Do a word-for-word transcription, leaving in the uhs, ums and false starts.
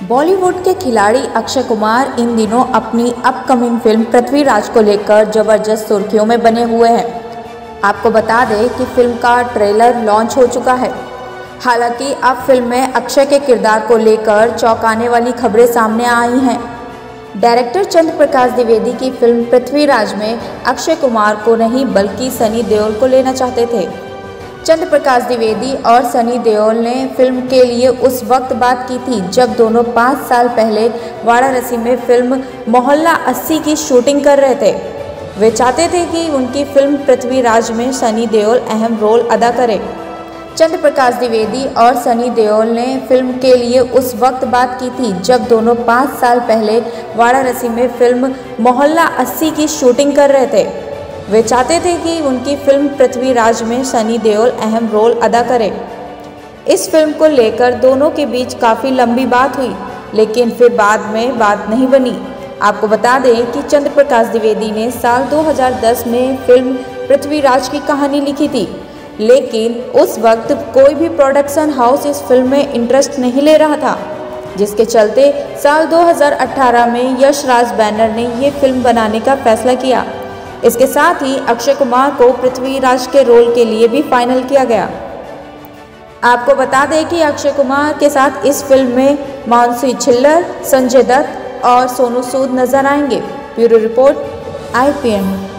बॉलीवुड के खिलाड़ी अक्षय कुमार इन दिनों अपनी अपकमिंग फिल्म पृथ्वीराज को लेकर जबरदस्त सुर्खियों में बने हुए हैं। आपको बता दें कि फिल्म का ट्रेलर लॉन्च हो चुका है। हालांकि अब फिल्म में अक्षय के किरदार को लेकर चौंकाने वाली खबरें सामने आई हैं। डायरेक्टर चंद्र प्रकाश द्विवेदी की फिल्म पृथ्वीराज में अक्षय कुमार को नहीं बल्कि सनी देओल को लेना चाहते थे। चंद्र प्रकाश द्विवेदी और सनी देओल ने फिल्म के लिए उस वक्त बात की थी जब दोनों पाँच साल पहले वाराणसी में फिल्म मोहल्ला अस्सी की शूटिंग कर रहे थे। वे चाहते थे कि उनकी फिल्म पृथ्वीराज में सनी देओल अहम रोल अदा करें। चंद्र प्रकाश द्विवेदी और सनी देओल ने फिल्म के लिए उस वक्त बात की थी जब दोनों पाँच साल पहले वाराणसी में फिल्म मोहल्ला अस्सी की शूटिंग कर रहे थे। वे चाहते थे कि उनकी फिल्म पृथ्वीराज में सनी देओल अहम रोल अदा करें। इस फिल्म को लेकर दोनों के बीच काफ़ी लंबी बात हुई, लेकिन फिर बाद में बात नहीं बनी। आपको बता दें कि चंद्र प्रकाश द्विवेदी ने साल दो हज़ार दस में फिल्म पृथ्वीराज की कहानी लिखी थी, लेकिन उस वक्त कोई भी प्रोडक्शन हाउस इस फिल्म में इंटरेस्ट नहीं ले रहा था, जिसके चलते साल दो हज़ार अठारह में यश राज बैनर ने ये फिल्म बनाने का फैसला किया। इसके साथ ही अक्षय कुमार को पृथ्वीराज के रोल के लिए भी फाइनल किया गया। आपको बता दें कि अक्षय कुमार के साथ इस फिल्म में मानसी छिल्लर, संजय दत्त और सोनू सूद नजर आएंगे। Bureau report I P N.